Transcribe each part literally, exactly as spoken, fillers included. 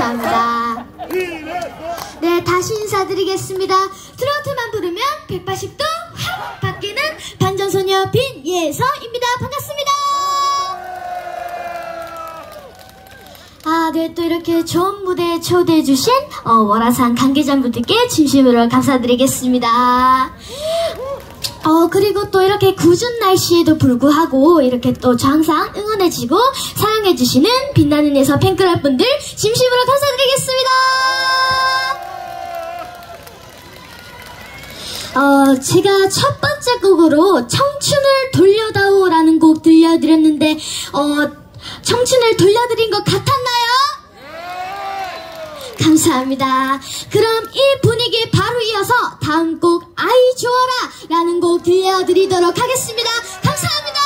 감사합니다. 네, 다시 인사드리겠습니다. 트로트만 부르면 백팔십 도 확 바뀌는 반전소녀 빈예서입니다. 반갑습니다. 아, 네, 또 이렇게 좋은 무대에 초대해주신 어, 월화산 관계자분들께 진심으로 감사드리겠습니다. 어, 그리고 또 이렇게 궂은 날씨에도 불구하고 이렇게 또 저 항상 응원해주고 사랑해주시는 빛나는 예서 팬클럽 분들 진심으로 감사드리겠습니다. 어, 제가 첫 번째 곡으로 청춘을 돌려다오라는 곡 들려드렸는데 어, 청춘을 돌려드린 것 같았나요? 감사합니다. 그럼 이 분위기 바로 이어서 다음 곡 아이 좋아라 라는 곡 들려드리도록 하겠습니다. 감사합니다.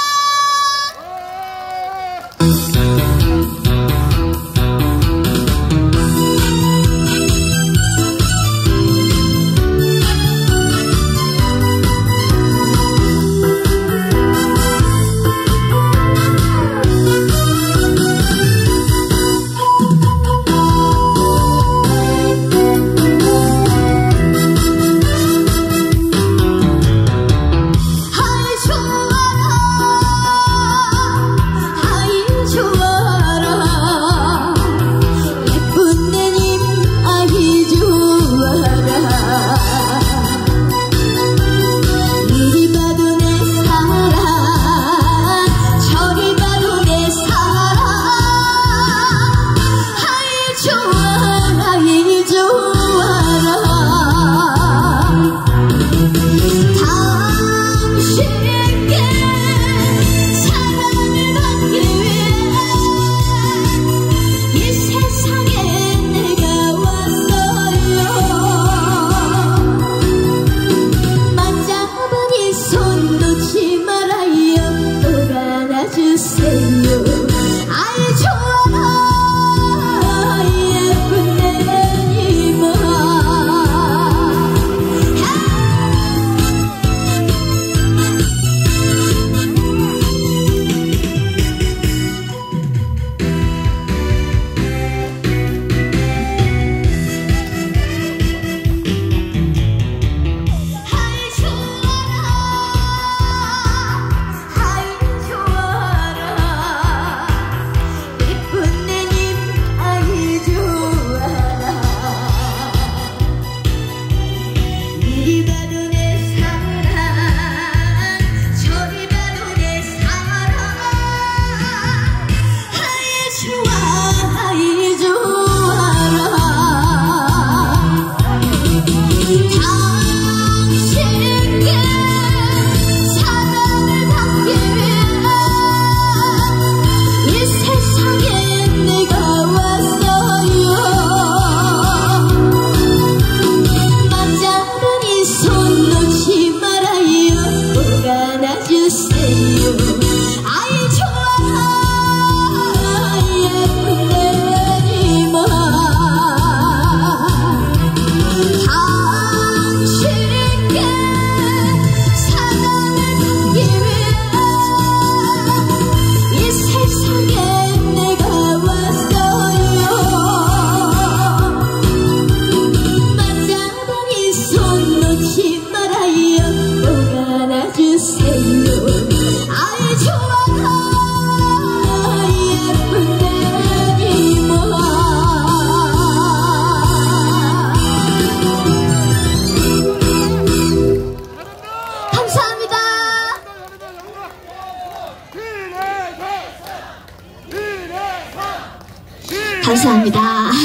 감사합니다.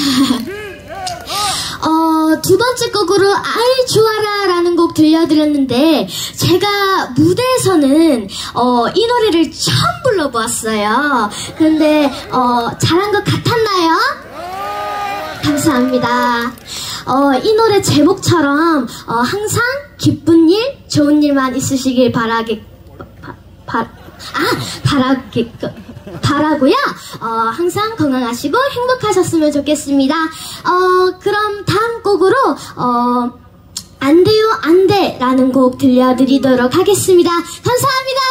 어, 두 번째 곡으로 아이 좋아라 라는 곡 들려드렸는데 제가 무대에서는 어, 이 노래를 처음 불러보았어요. 그런데 어, 잘한 것 같았나요? 감사합니다. 어, 이 노래 제목처럼 어, 항상 기쁜 일, 좋은 일만 있으시길 바라게 바, 바, 아, 바라게 바라고요. 어, 항상 건강하시고 행복하셨으면 좋겠습니다. 어, 그럼 다음 곡으로 어, 안 돼요 안 돼 라는 곡 들려드리도록 하겠습니다. 감사합니다.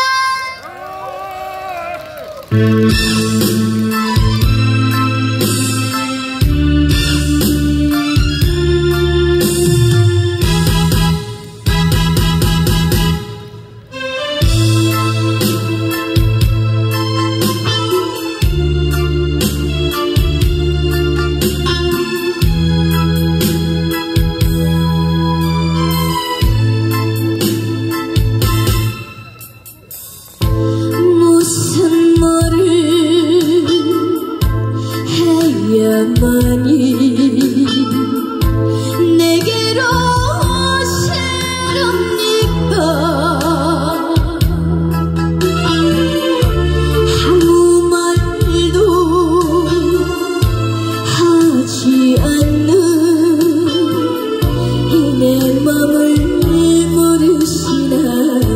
그대만이 내게로 오시렵니까? 아무 말도 하지 않는 이 내 맘을 모르시나요?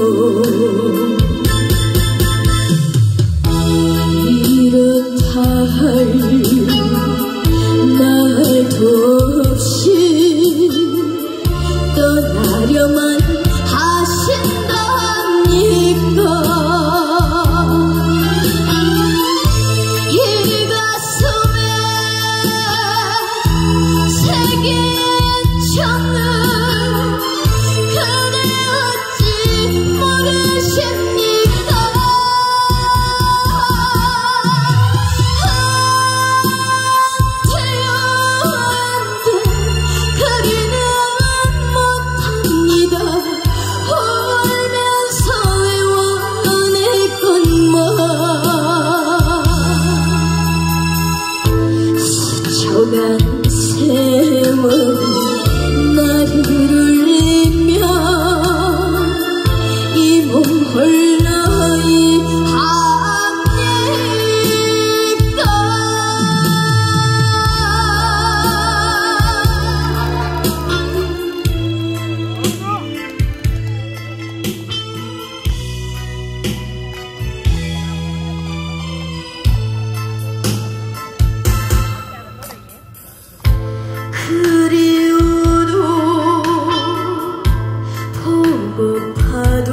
이렇다 할 말도 없이 떠나려만 하신다니까. 이 가슴에 새긴 청은 그대 어찌 모르십니까? 안돼요 안돼 그리는 못합니다. 울면서 외워낼 것만 스쳐간 세월 나를 울리며 이 몸 홀로이 합니까? 그리워도 보고파도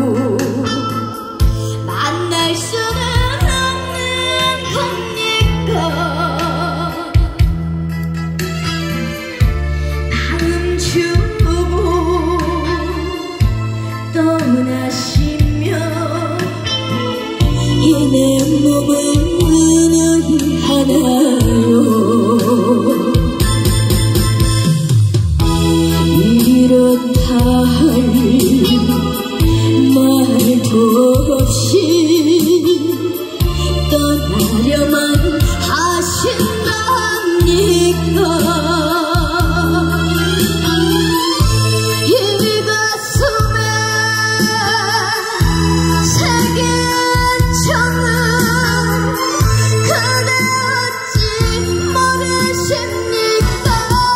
만날 수는 없는 겁니까? 마음 주고 떠나시며 이 내 몸을 의하나요? 이렇다 할 말도 없이 떠나려만 하신다니까. 이 가슴에 새긴 청은 그대 어찌 모르십니까?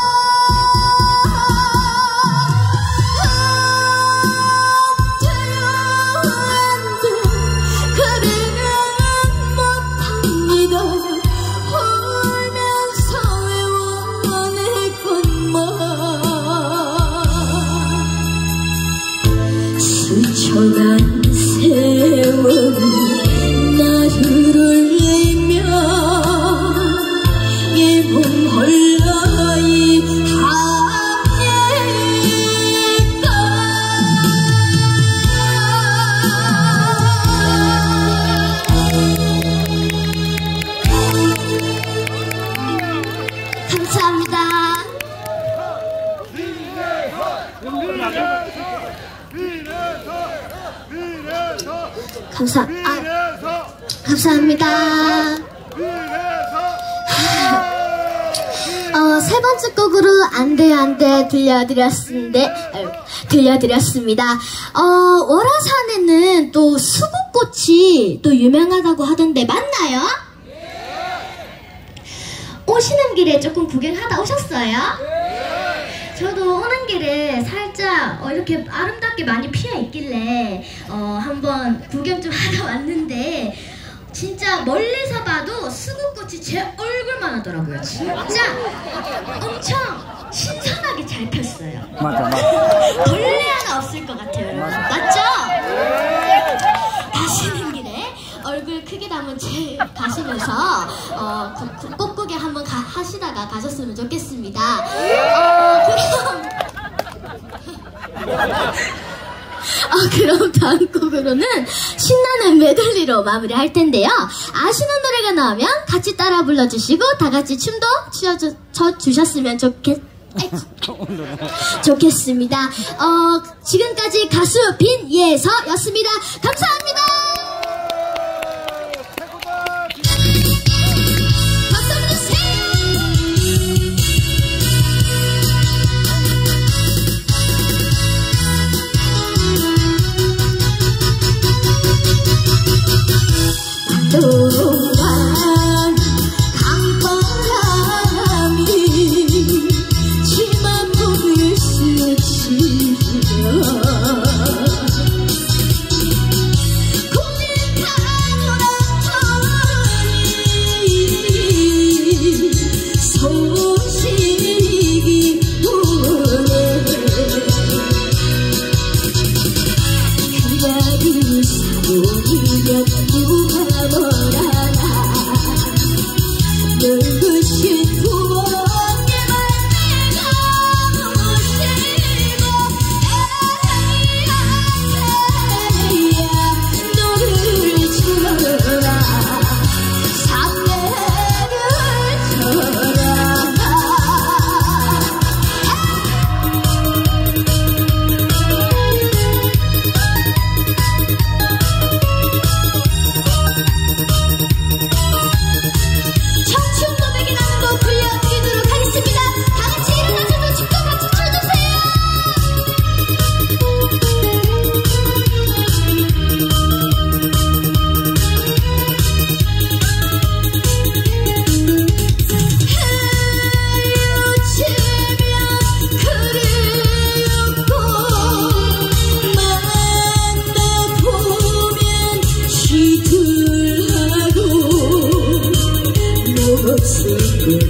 스쳐간 세월 나를 울리며 이 몸 홀로이 합니까? 감사합니다. 감사, 아, 감사합니다. 어, 세 번째 곡으로 안돼 안돼 들려드렸는데 아유, 들려드렸습니다. 어, 월화산에는 또 수국꽃이 또 유명하다고 하던데 맞나요? 오시는 길에 조금 구경하다 오셨어요? 저도 오는 길에 살짝 어, 이렇게 아름답게 많이 피어 있길래 어, 한번 구경 좀 하다 왔는데 진짜 멀리서 봐도 수국꽃이 제 얼굴만 하더라고요. 진짜 엄청 신선하게 잘 폈어요. 맞아, 맞아. 벌레 하나 없을 것 같아요, 여러분. 맞죠? 가시는 길에 얼굴 크게 담은 제 가시면서 어, 꽃구경 한번 가, 하시다가 가셨으면 좋겠습니다. 어, 그럼 어, 그럼 다음 곡으로는 신나는 메들리로 마무리할 텐데요. 아시는 노래가 나오면 같이 따라 불러주시고 다 같이 춤도 추어주, 춰주셨으면 좋겠, 좋겠습니다. 어, 지금까지 가수 빈예서였습니다. 감사합니다. 박수 주세요.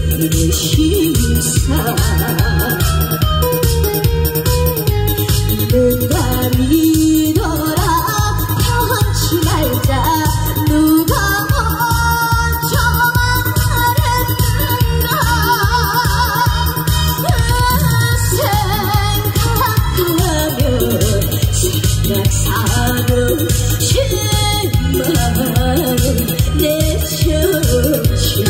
내 심사 누가 믿어라 편치 말자 누가 먼저 말했는가 생각하면 생각사는 실망은 내 정신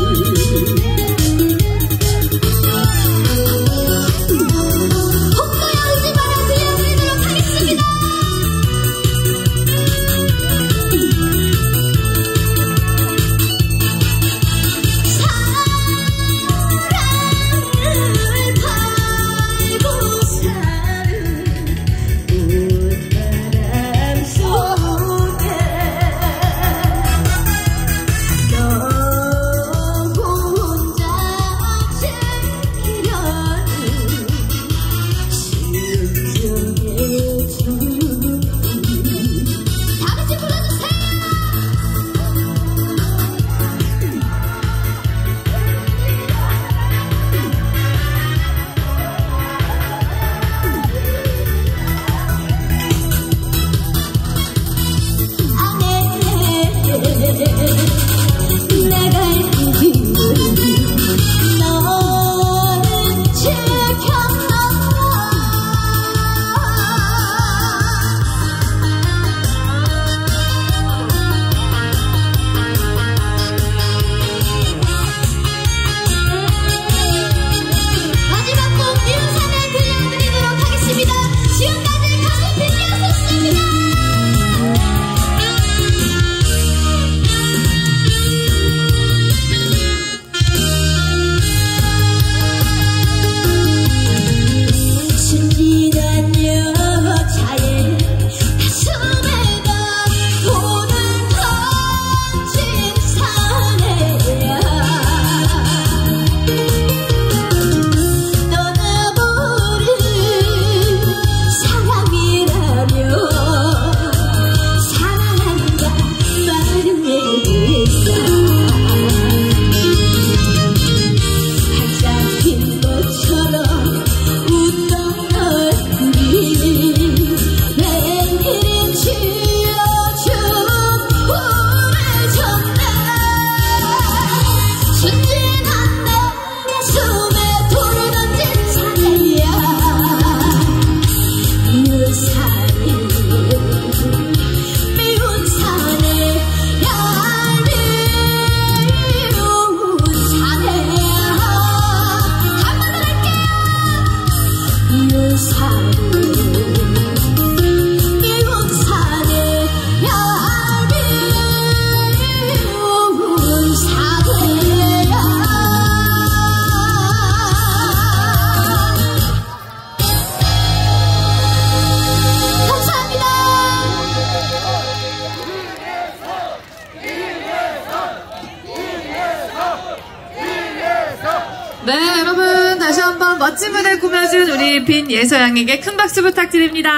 네, 여러분 다시 한번 멋진 무대 꾸며준 우리 빈예서양에게 큰 박수 부탁드립니다.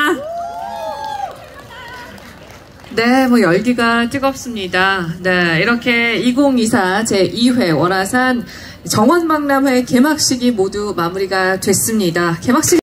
네, 뭐 열기가 뜨겁습니다. 네, 이렇게 이천이십사 제이 회 월화산 정원박람회 개막식이 모두 마무리가 됐습니다. 개막식